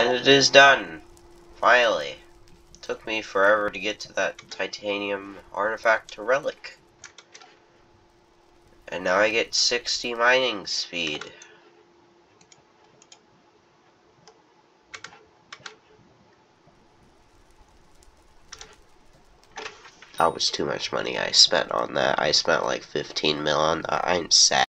And it is done! Finally. Took me forever to get to that titanium artifact to relic. And now I get 60 mining speed. That was too much money I spent on that. I spent like 15 mil on that. I'm sad.